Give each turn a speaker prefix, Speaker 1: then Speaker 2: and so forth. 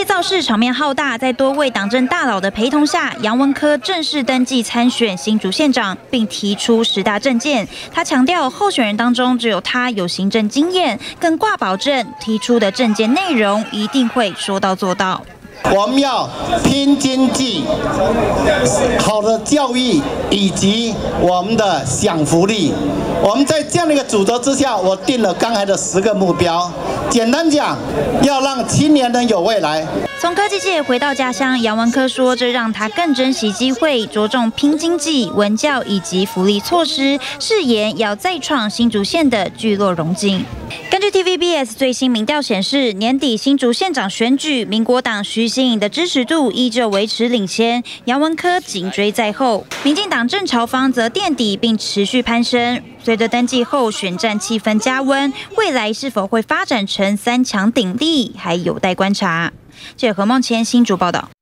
Speaker 1: 造势场面浩大，在多位党政大佬的陪同下，杨文科正式登记参选新竹县长，并提出10大政见。他强调，候选人当中只有他有行政经验，更挂保证提出的政见内容一定会说到做到。
Speaker 2: 我们要拼经济、好的教育以及我们的享福利。我们在这样的一个主轴之下，我定了刚才的10个目标。简单讲，要让青年人有未来。
Speaker 1: 从科技界回到家乡，杨文科说，这让他更珍惜机会，着重拼经济、文教以及福利措施，誓言要再创新竹县的聚落荣景。 根据 TVBS 最新民调显示，年底新竹县长选举，民国党徐新颖的支持度依旧维持领先，杨文科紧追在后。民进党郑朝芳则垫底并持续攀升。随着登记后选战气氛加温，未来是否会发展成3强鼎立，还有待观察。记者何梦谦新竹报道。